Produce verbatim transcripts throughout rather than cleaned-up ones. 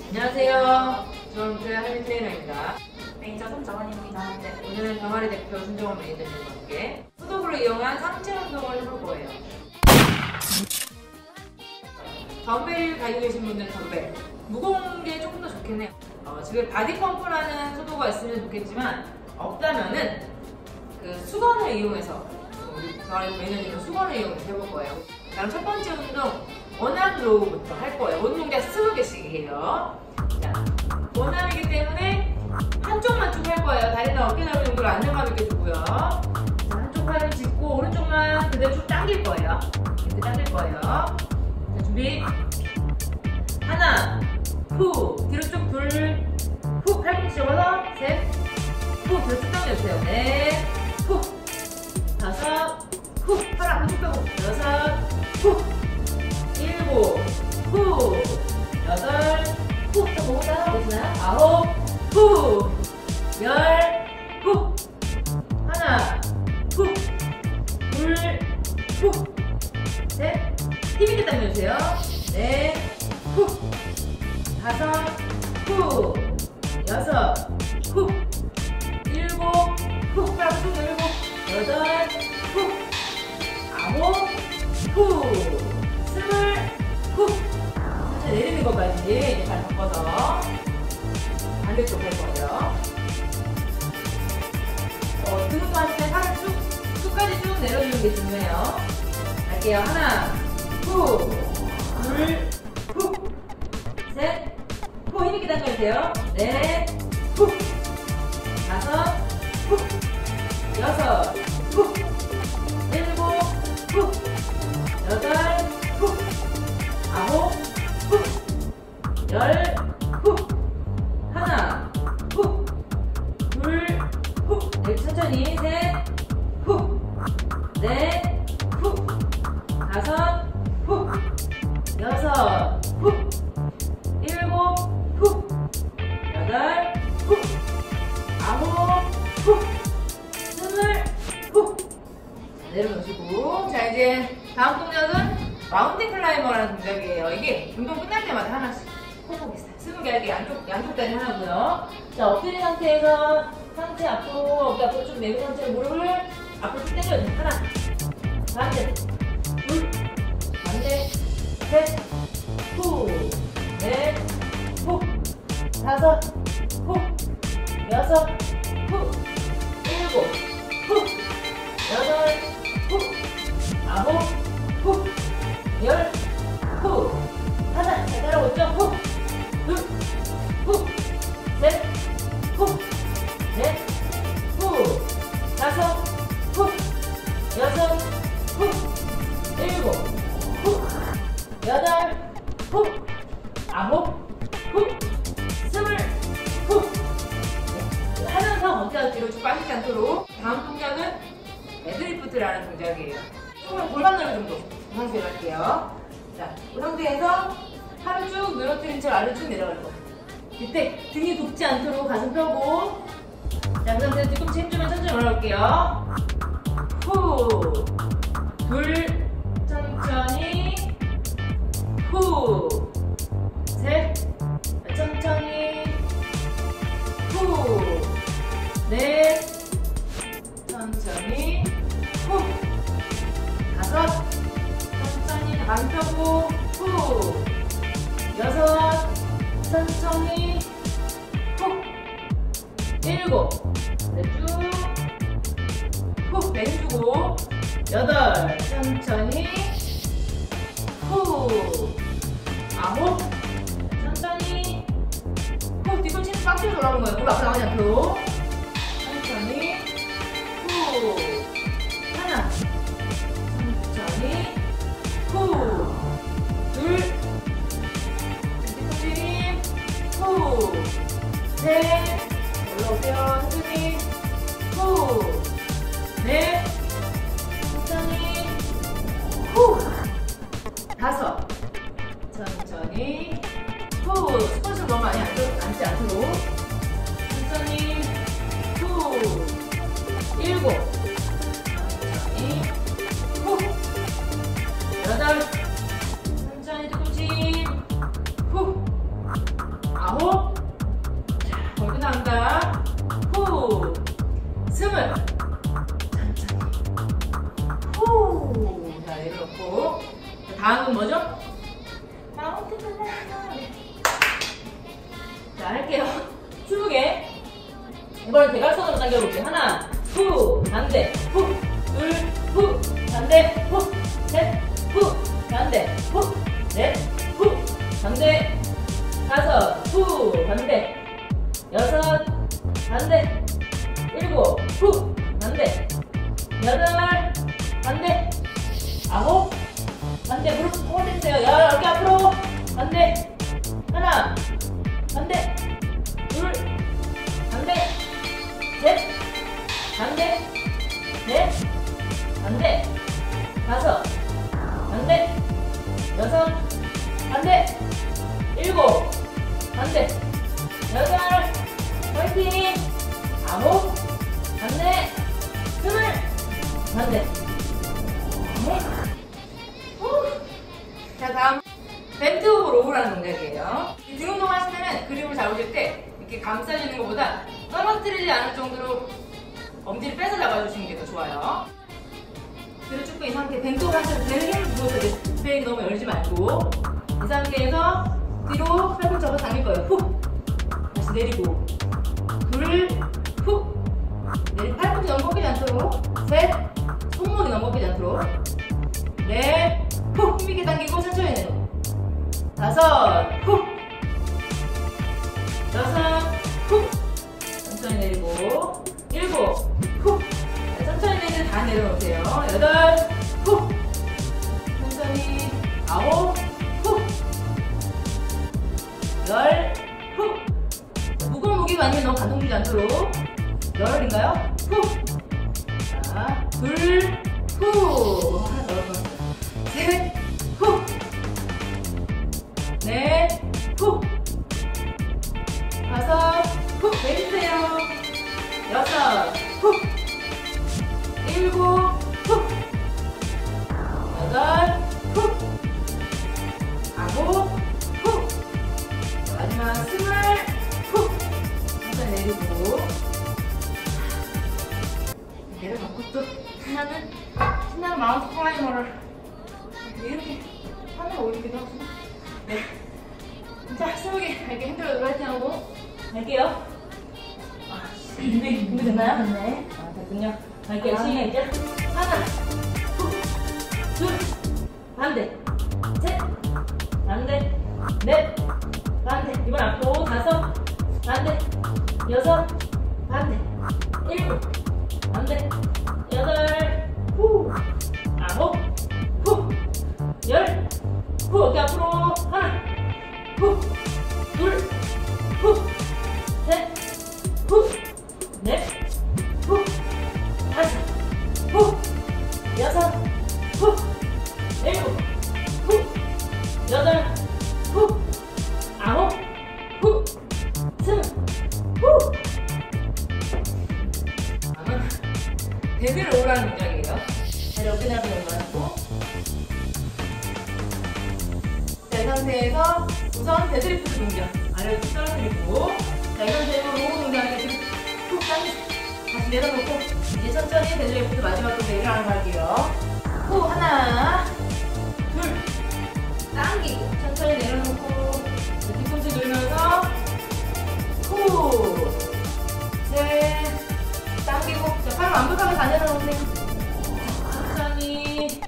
안녕하세요. 저는 그 한일 트레이너입니다. 매니저 손정원입니다. 네, 오늘은 병아리 대표 손정원 매니저님과 함께 소독을 이용한 상체 운동을 해볼 거예요. 덤벨 가지고 계신 분들은 덤벨 무거운 게 조금 더 좋겠네요. 어, 집에 바디펌프라는 소도가 있으면 좋겠지만 없다면은 그 수건을 이용해서 우리 병아리 매니저님은 수건을 이용해서 해볼 거예요. 그럼 첫 번째 운동 원암 로우부터 할 거예요. 모든 동작 스무 개씩이에요. 자, 원암이기 때문에 한쪽만 쭉 할 거예요. 다리나 어깨 넓이 정도로 안정감 있게 두고요. 자, 한쪽 팔을 짚고 오른쪽만 그대로 쭉 당길 거예요. 이렇게 당길 거예요. 자, 준비. 하나, 후, 뒤로 쭉 둘, 후, 팔꿈치 접어서 셋, 후, 뒤로 쭉 당겨주세요. 넷, 후, 다섯, 후, 팔 앞으로 쭉 빼고 여섯, 후, 일곱, 후, 여덟, 후, 또 목을 따라하고 계시나요? 아홉, 후, 열, 후, 하나, 후, 둘, 후, 셋, 힘있게 당겨주세요. 넷, 후, 다섯, 후, 여섯, 후, 일곱, 후, 팔 쭉 열고, 여덟, 후, 아홉, 후, 스물, 후. 살짝 내리는 것까지 이제 발 바꿔서 반대쪽 할 거예요. 어, 등 운동할 때 팔을 쭉, 끝까지 쭉 내려주는 게 중요해요. 갈게요. 하나, 후, 둘, 후, 셋, 후, 힘있게 당겨주세요. 넷, 후, 다섯, 후, 여섯, 후, 일곱, 후, 여덟, 후, 아홉, 후, 열, 후, 하나, 후, 둘, 후, 네, 천천히, 셋, 후, 넷, 후, 다섯, 후, 여섯, 후, 일곱, 후, 여덟, 후, 아홉, 후, 스물, 후. 내려놓으시고. 자, 이제 다음 동작은 마운틴 클라이머라는 동작이에요. 이게 운동 끝날 때마다 하나씩 콕콕 있어요. 스무 개 할게 양쪽, 양쪽 다리 하나고요. 자, 엎드린 상태에서 상체 앞으로, 어깨 앞으로 쭉 내고 상체를 무릎을 앞으로 쭉 당겨주세요. 하나, 반대, 둘, 반대, 셋, 후, 넷, 후, 다섯, 후, 여섯, 후, 일곱, 후, 여덟, 후, 아홉, 후, 열, 후, 하나, 잘 따라오고 있죠? 후, 둘, 후, 셋, 후, 넷, 후, 다섯, 후, 여섯, 후, 일곱, 후, 여덟, 후, 아홉, 후, 스물, 후. 네. 하면서 어깨가 뒤로 쭉 빠지지 않도록. 다음 동작은 데드리프트라는 동작이에요. 조금 골반 넓이 정도 이 상태로 할게요. 자, 이 상태에서 팔을 쭉 늘어뜨린 채로 아래로 쭉 내려갈 거예요. 이때 등이 굽지 않도록 가슴 펴고. 자, 그 상태에서 뒤꿈치 힘주면 천천히 올라올게요. 후, 둘, 천천히, 후, 셋, 천천히, 후, 넷, 천천히, 후, 다섯, 천천히 가슴 펴고, 후, 여섯, 천천히, 후, 일곱, 네, 쭉, 후, 내려주고, 여덟, 천천히, 후, 아홉, 천천히, 후, 뒤꿈치는 빡치고 돌아오는 거예요. 물 앞으로 나가지 않도록. 천천히, 후, 하나, 천천히, 후, 둘, 뒤꿈치 힘, 후, 셋, 올라오세요. 천천히, 후, 넷, 천천히, 후, 다섯, 천천히, 후, 스쿼트를 너무 많이 앉지 않도록. 천천히, 후, 일곱, 천천히, 후, 여덟, 천천히 뒤꿈치, 후, 다음은 뭐죠? 마운트 클라이머. 자, 할게요. 스무 개. 이번엔 대각선으로 당겨볼게요. 하나, 후, 반대, 후, 둘, 후, 반대, 후, 셋, 후, 반대, 후, 넷, 후, 반대, 다섯, 후, 반대, 여섯, 반대, 일곱, 후, 반대, 여덟, 반대, 아홉, 반대, 무릎 뻗으세요. 열, 어깨 앞으로, 반대, 하나, 반대, 둘, 반대, 셋, 반대, 넷, 반대, 다섯, 반대, 여섯, 반대, 일곱, 반대, 여덟, 화이팅! 아홉, 반대, 스물, 반대. 네. 후. 자, 다음 벤트 오브 로우라는 동작이에요. 등 운동 하실 때는 그립을 잡으실 때 이렇게 감싸주는 것보다 떨어뜨리지 않을 정도로 엄지를 빼서 잡아주시는 게 더 좋아요. 뒤로 쭉 이 상태, 벤트 오브 하실 때 배를 힘을 주어서 배에 너무 열지 말고 이 상태에서 뒤로 팔꿈치 접어 당길 거예요. 후. 다시 내리고 둘, 후. 내리고 팔꿈치 너무 꺾이지 않도록 셋, 손목이 너무 꺾이지 않도록 넷, 후. 힘있게 당기고 천천히 내리고 다섯, 후. 여섯, 후. 천천히 내리고 일곱, 후. 자, 천천히 내리고 다 내려놓으세요. 여덟, 후. 천천히 아홉, 후. 열, 후. 무거운 무게가 아니면 너무 가동 주지 않도록 열인가요? 후. 자, 둘, 후. 하나 더 넣어주세요. 셋, 후. 넷, 후. 다섯, 후. 내리세요. 여섯, 후. 일곱, 후. 여덟, 후. 아홉, 후. 마지막 스물, 후. 천천히 내리고 내려놓고 또 하나는 신나는 마운트 클라이머를 이렇게 하늘 올리기도 하고. 네. 자, 스무 개 이렇게 힘들어도 파이팅하고 갈게요. 아, 준비, 준비됐나요? 네. 아, 됐군요. 갈게요. 시작. 하나, 후, 둘, 반대, 셋, 반대, 넷, 반대. 이번 앞으로 다섯, 반대, 여섯, 반대, 일곱, 반대, 여덟, 후, 아홉, 후, 열, 후. 어깨 앞으로 하나, 후, 둘, 후, 셋, 후, 넷, 후, 다섯, 후, 여섯, 후, 일곱, 후, 여덟, 후, 아홉, 후, 스물, 후. 다음은 데드를 오라는 동작이에요. 다리 어깨 넓이 올라가고 자, 이 상태에서 우선 데드리프트 동작 아래로 쭉 떨어뜨리고 자, 이 상태에서 로우 동작을 지금 툭 당기고 다시 내려놓고 이제 천천히 데드리프트 마지막 동작 일어나는 거 할게요. 후, 하나, 둘, 당기고 천천히 내려놓고 뒤꿈치 돌면서 후, 셋, 당기고 자, 팔을 완벽하게 다 내려놓으세요. 천천히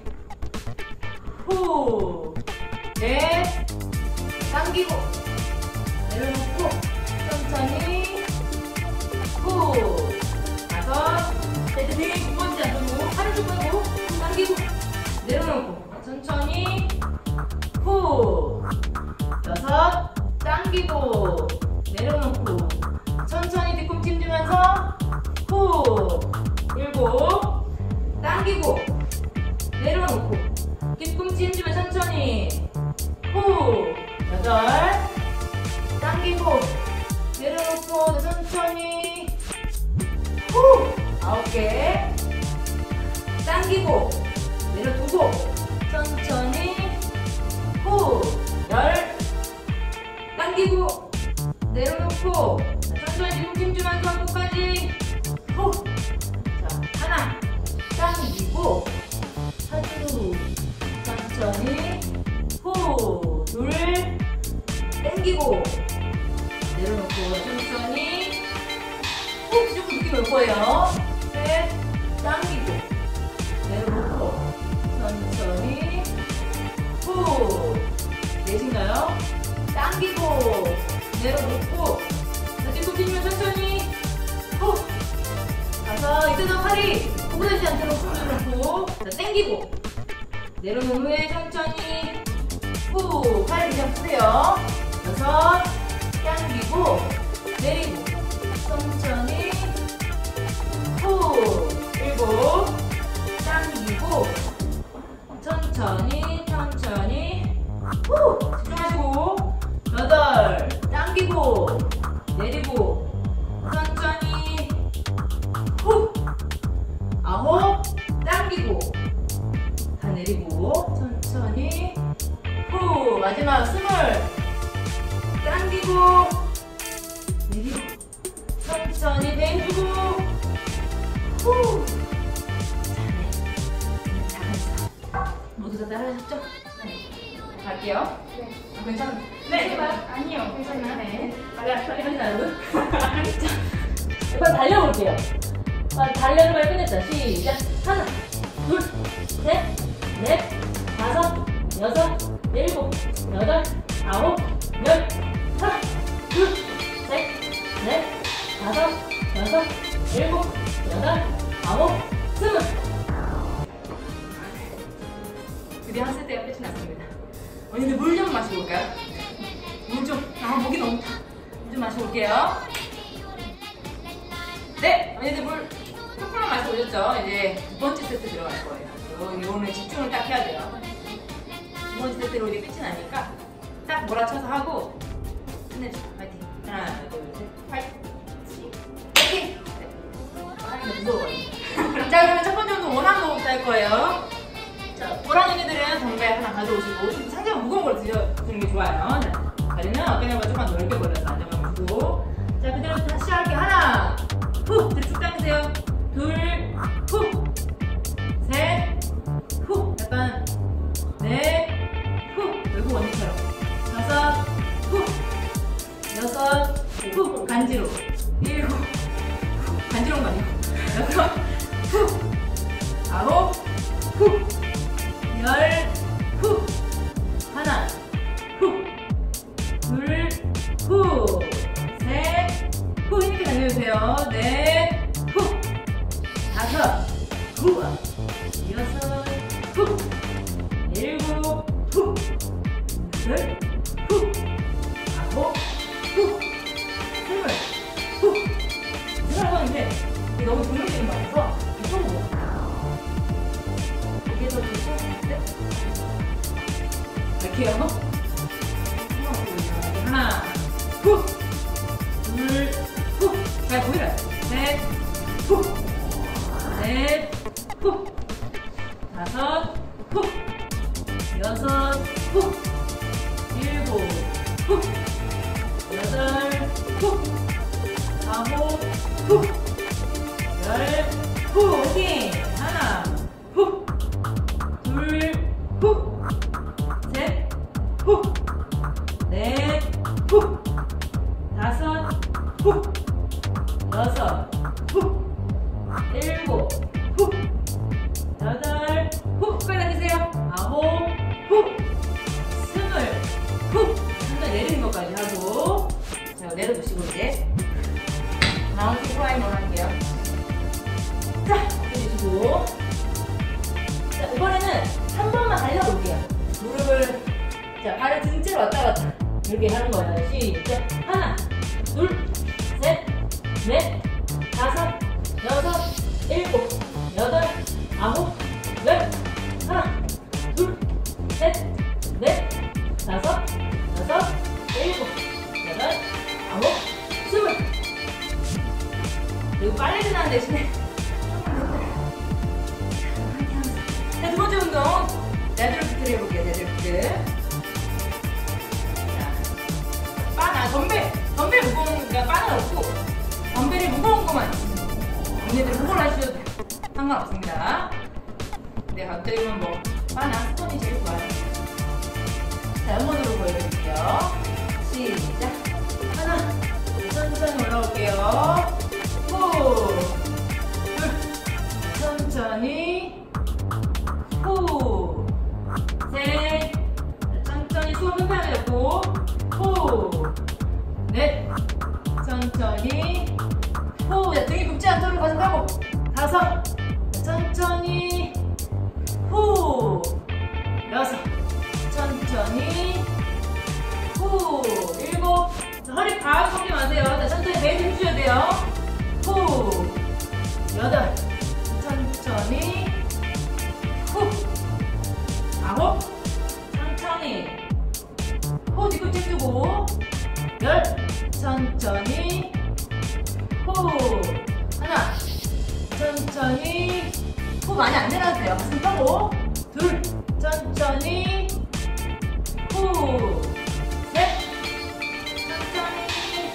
후, 넷, 당기고 내려놓고 천천히 후, 다섯, 셋, 되게 굽어지지 않도록 팔을 쭉 펴고 당기고 내려놓고 천천히 후, 여섯, 당기고 내려놓고 천천히 뒤꿈치 힘주면서 후, 일곱, 당기고 내려놓고 뒤꿈치 힘주면 천천히 후, 여덟, 당기고 내려놓고 천천히 후, 아홉 개 당기고 내려두고 천천히 후, 열, 당기고 내려놓고 천천히 뒤꿈치 힘주면서 끝까지 후. 자, 하나 당기고 하두 천천히 당기고 내려놓고 천천히 후 조금 느낌이 올 거예요. 셋 당기고 내려놓고 천천히 후 넷인가요? 당기고 내려놓고 자 지금 뒤면 천천히 후 가서 이때는 팔이 구부러지지 않도록 손을 놓고 자 당기고 내려놓은 후에 천천히 후 팔 그냥 푸세요. 여섯 당기고 내리고 천천히 후 일곱 당기고 천천히 천천히 후 집중하시고 여덟 당기고 내리고 천천히 후 아홉 당기고 다 내리고 천천히 후 마지막 스물 당기고 내리고 천천히 배 주고 후 잘했어. 모두 다 따라하셨죠? 네. 갈게요. 네. 아, 괜찮아? 네. 제발. 아니요. 괜찮아요. 네. 빨리 빨리 하시나요, 여러분? 자, 이번 달려볼게요. 아, 달려는 말 끝냈죠? 시작. 하나, 둘, 셋, 넷, 다섯, 여섯, 일곱, 여덟, 아홉, 열. 하나, 둘, 셋, 넷, 다섯, 여섯, 일곱, 여덟, 아홉, 스물. 드디어 한 세트가 끝이 났습니다. 언니들 물 좀 마시고 올까요? 물 좀. 아, 목이 너무 타. 물 좀 마시고 올게요. 네, 언니들 물 조금만 마시고 오셨죠? 이제 두 번째 세트 들어갈 거예요. 이거는 집중을 딱 해야 돼요. 두 번째 세트로 이제 끝이 나니까 딱 몰아쳐서 하고 끝내줘. 파이팅. 하나, 둘, 셋, 파이팅. 파이팅! 네. 아, 무서워요. 자, 그러면 첫 번째 운동 원하는 호흡 할 거예요. 자, 보란 언니들은 덤벨 하나 가져오시고 좀 상대가 무거운 걸 드셔주는 게 좋아요. 자, 다리는 어깨가 조금만 넓게 벌려서 안정감 주고 자, 그대로 다시 할게. 하나, 후, 뒤로 쭉 당기세요. 둘, 후, 셋, 후, 약간 넷, 후, 외국 언니처럼 다섯, 후, 여섯, 후, 간지로 일곱, 간지러운 거 아니고 여섯, 후, 아홉, 후, 열, 후, 하나, 후, 둘, 후, 셋, 후, 힘있게 당겨주세요. 넷, 후, 다섯, 후, 여섯, 후, 일곱, 후, 여덟, 후, 아홉, 후, 스물, 후. 들어가는데 이게 너무 조용히 말해서 이쪽으로 이게 더 좋죠? 네? 갈게요. 하나, 후, 둘, 후, 잘 보이라. 셋, 후, 넷, 후, 다섯, 후, 여섯, 후, 일곱, 후, 여덟, 후, 아홉, 후, 열, 후, 오케이. 하나, 후, 둘, 후, 셋, 후, 넷, 후, 다섯, 후, 여섯, 후, 일곱, 후, 여덟, 후, 빨리 앉으세요. 아홉, 후, 스물, 후, 한번 내리는 것까지 하고 자, 내려두시고 이제 마운틴 클라이머를 할게요. 자, 해주시고 자, 이번에는 한 번만 달려볼게요. 무릎을 자, 발을 등째로 왔다 갔다 이렇게 하는 거예요. 시작. 하나, 둘, 셋, 넷, 다섯, 여섯, 일곱, 여덟, 아홉, 열. 하나, 둘, 셋, 넷, 다섯, 여섯, 일곱, 여덟, 아홉, 스물. 그리고 빨리 지나는 대신에 자, 두 번째 운동 데드리프트를 해볼게요. 데드리프트. 자, 바나 덤벨 덤벨 무거운 그러니까 바나 없고 덤벨이 무거운 것만 언니들 그걸 하셔도 상관없습니다. 근데 갑자기는 뭐 바나 스톤이 제일 좋아요. 자, 한 번으로 보여드릴게요. 시작. 넷, 천천히. 후, 자, 등이 굽지 않도록 가슴 펴고. 다섯, 천천히. 후, 여섯, 천천히. 후, 일곱. 자, 허리 바로 꺾지 마세요. 자, 천천히 베이스 해주셔야 돼요. 후, 여덟, 천천히. 후, 아홉, 천천히. 후, 뒤꿈치 주고. 열, 천천히. 후, 하나, 천천히. 후, 많이 안 내려도 돼요. 가슴 펴고. 둘, 천천히. 후, 셋, 천천히.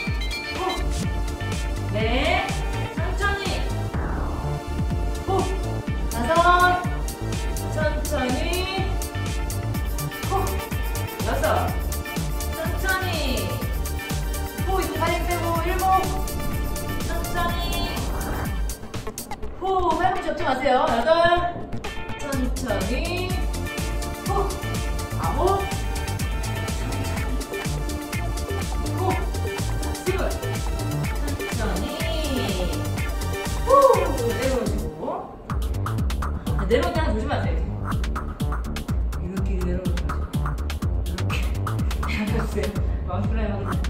후, 넷, 천천히. 후, 다섯, 천천히. 후, 여섯, 천천히. 후, 이제 다리 빼고. 일곱, 천천히. 후, 팔꿈치 접지 마세요. 여덟, 천천히. 후, 아홉, 후, 스물, 천천히. 후, 내려오시고. 내려올 때는 조심하세요. 이렇게 내려오지 마시고. 이렇게 내려오세요. 마음프라임하고.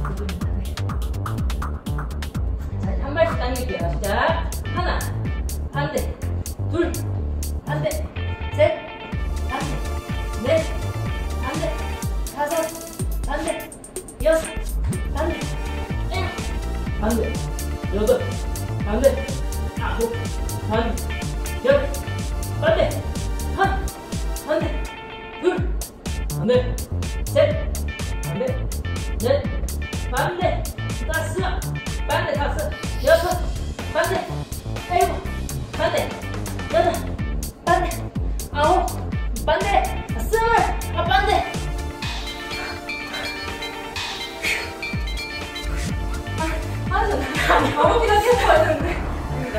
자, 한 발씩 당길게요. 시작. 하나, 반대, 둘, 반대, 셋, 반대, 넷, 반대, 다섯, 반대, 여섯, 반대, 일곱, 반대, 여덟, 반대, 아홉, 반대, 열, 반대, 한, 반대, 둘, 반대, 셋, 반대, 넷, 반대, 다섯, 반대, 다섯, 여섯, 반대, 일곱, 반대, 여덟, 반대, 아홉, 반대, 스물, 아, 반대. 아, 아, 저 아무기가 계속 맞았는데. 아닙니다.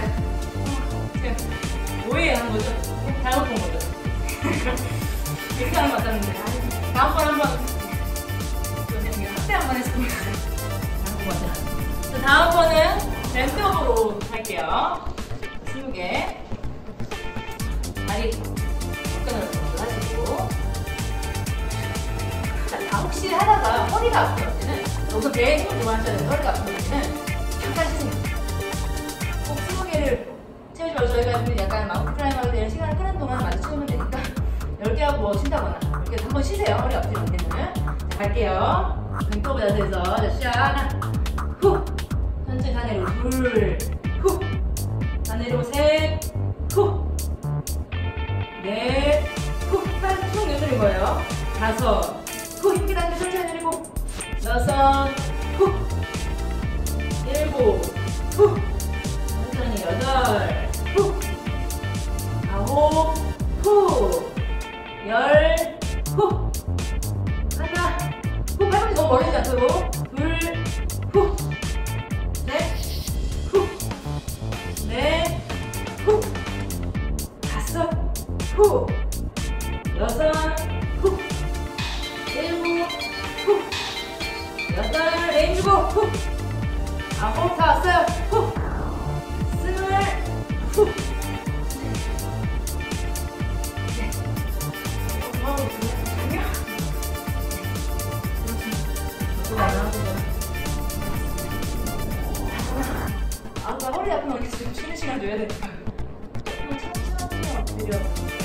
지금 오해 하는 거죠? 잘못 본 거죠? 이렇게 하는 거 맞았는데. 다음번 한번 확대 한번 했습니다. 잘못 맞아. 자, 다음번은 랜드업으로 할게요. 스무 개. 다리 접근을 먼저 하시고. 자, 아, 혹시 하다가 허리가 아프면 때는 우선 배에 힘을 좀 하셔야 돼요. 허리가 아프면 때는 잠깐 쉬세요. 꼭 스무 개를 채우지 말고 저희가 약간 마운트 클라임 하게 되는 시간을 끄는 동안 마저 채우면 되니까 열 개 하고 뭐 쉰다거나 이렇게 한번 쉬세요. 허리 아프실 때는. 자, 갈게요. 등떠보 자세에서. 자, 시작. 하나, 후. 천천히 다 내리고. 둘, 후. 다 내리고. 셋, 후. 넷, 후. 팔 쭉 내리는 거예요. 다섯, 후. 힘기 당겨 천천히 내리고. 여섯, 후. 일곱, 후. 천천히. 여덟, 후. 아홉, 후. 열, 후. 하나, 후. 팔꿈치 너무 멀리지 않도록. 둘, 후. 셋, 후. 넷, 후. 다섯, 후. 여섯, 후. 일곱, 후. 여덟, 네, 일곱, 후. 아홉, 다 왔어요. 후. 스물, 후. 네. 어, 아니야. 아, 나 허리 아프면 이렇게 지금 쉬는 시간 줘야 되니까. 천천히 엎드려.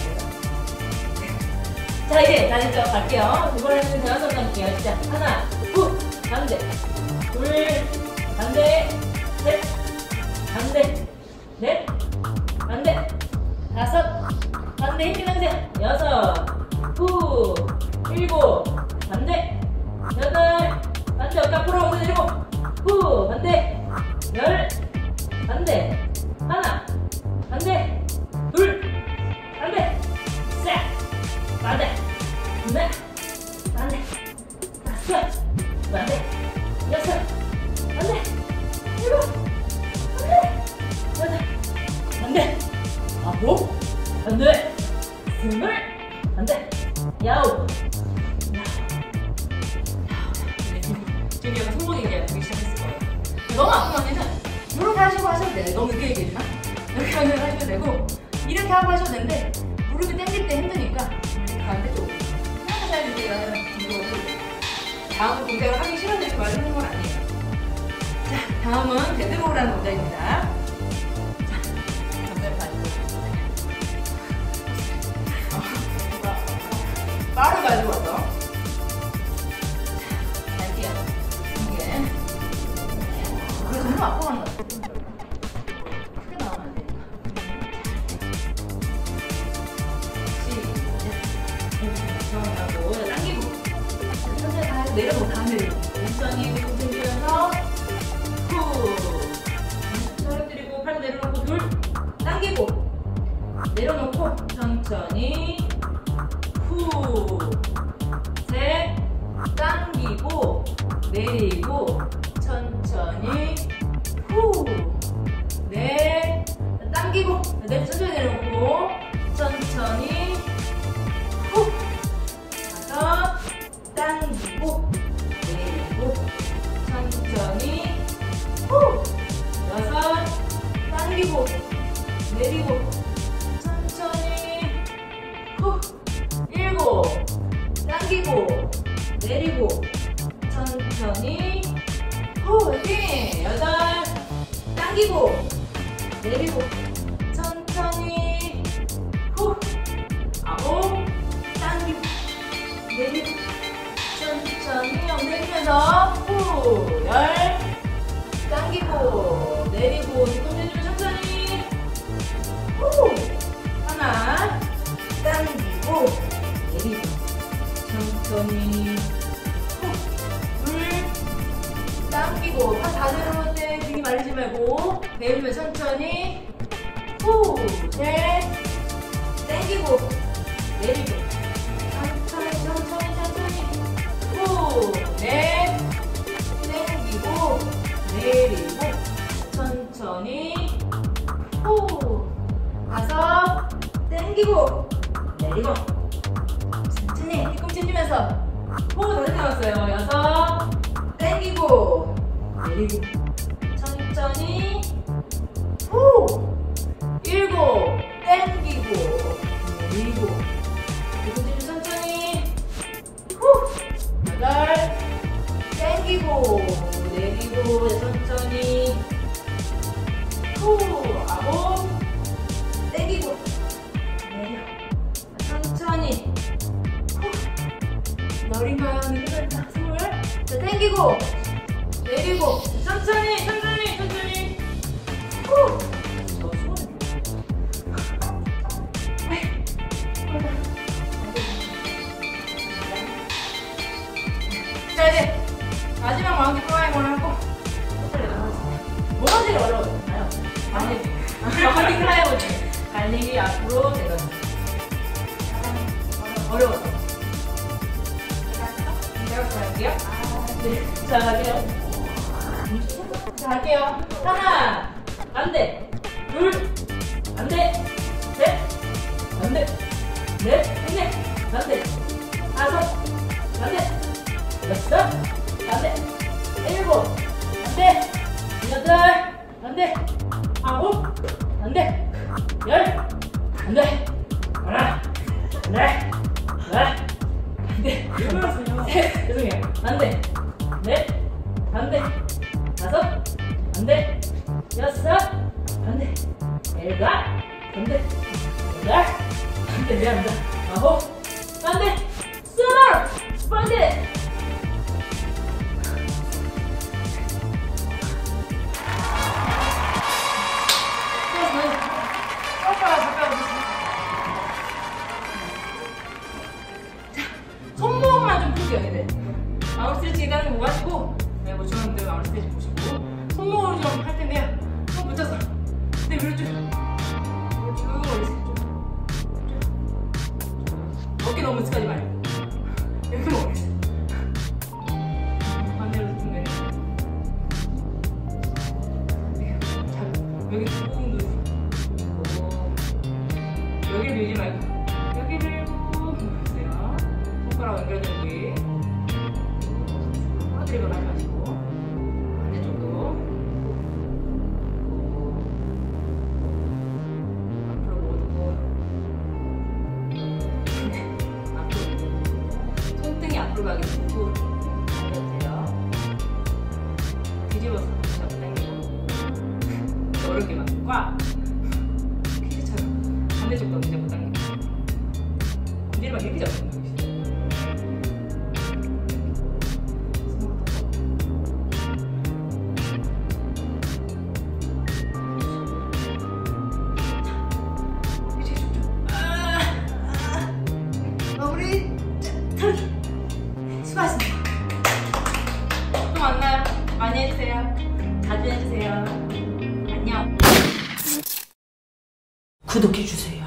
자, 이제 다시 쭉 갈게요. 이번에는 대화선 갈게요. 시작. 하나, 후, 반대. 둘, 반대. 셋, 반대. 넷, 반대. 다섯, 반대. 힘기 당세요. 여섯, 후, 일곱, 반대. 여덟, 반대. 어깨 앞으로 엉덩이 내리고. 후, 반대. 열, 반대. 하나, 반대. 둘, 반대. 셋, 반대. 넷, 반대. 다섯, 반대. 여섯, 반대. 일곱, 반대. 여덟, 반대. 아홉, 반대. 스물, 반대. 야홉. 지금 약간 언니는 이렇게 하시고 하셔도 돼요. 너무 늦게 얘기했나? 이렇게 하셔도 되고 이렇게 하고 하셔도 되는데 무릎이 당길 때 힘드니까 이렇게 반대쪽으로 하셔야 돼요. 다음 동작을 하기 싫어서 이렇게 말하는 건 아니에요. 자, 다음은 베드로우라는 동작입니다. 자, 동작을 가지고 바로 가지고 와서 갈게요. 이게 그래 정말 아파하는 것 같아요. 크게 나오면 안 되니까. 시작. 하고 당기고 천천히 다 내려놓고 다 내리고 천천히 손들면서 후 떨어뜨리고 팔 내려놓고 둘 당기고 내려놓고 천천히 셋 당기고 내리고 천천히 후넷 당기고 넷 천천히 내려놓고 천천히 후 다섯 당기고 내리고 천천히 후 여섯 당기고 내리고 천천히 후 일곱 당기고 내리고 천천히 후 화이팅 여덟 당기고 내리고 천천히 후 아홉 당기고 내리고 천천히 엉덩이면서 후 열 당기고 내리고 뒤꿈치 주면 천천히 후 하나 당기고 내리고 천천히 후, 둘 당기고 팔 다 내려올 때 등이 말리지 말고 내리면 천천히 후, 셋 당기고 내리고 천천히 천천히 천천히 후, 넷 당기고 내리고 천천히 후, 다섯 당기고 내리고 천천히 뒤꿈치 주면서 후 다시 나왔어요. 여섯 당기고 내리고 천천히 후 일곱 당기고 내리고 뒤꿈치 천천히 후 여덟 당기고 내리고 천천히 후 아홉 당기고 내려 천천히 열인가요? 느껴진다. 스물. 자, 당기고 내리고 천천히 천천히 천천히 후. 저 수건. 자 이제 마지막 마운트 클라이머를 하고 뭐가 제일 어려워졌나요? 달리기. 마운트 클라이머 중에 달리기 앞으로 내려가. 어려워서. 할게요. 네. 자, 갈게요. 자, 갈게요. 하나, 안 돼. 둘, 안 돼. 셋, 안 돼. 넷, 넷, 안 돼. 다섯, 안 돼. 여섯, 안 돼. 일곱, 안 돼. 여덟, 안 돼. 아홉, 안 돼. 열, 안 돼. 하나, 네, 네. 네, 셋, 죄송해요. 안 돼. 넷, 안 돼. 다섯, 안 돼. 여섯, 안 돼. 일곱, 안 돼. 여덟, 안 돼. 미안합니다. 아홉, 안 돼. 스물, 안 돼. 손목만 좀 풀게요, 얘들. 마울 스트레칭 일단은 뭐 하시고, 네, 뭐 중앙들 마울 스트레칭 보시고, 손목으로 좀 할 텐데요. 손 붙여서. 네, 위로 쭉. 쭉 올리세요. 쭉. 어깨 너무 스까지 말고. 이렇게 올리세요. 겨루기만과 퀴즈처럼 반대쪽도 문제 못 당기고 문제를 막 이렇게 잡는 거예요. 마무리 털기 수고하셨습니다. 또 만나요. 많이 해주세요. 자주 해주세요. 안녕. 구독해주세요.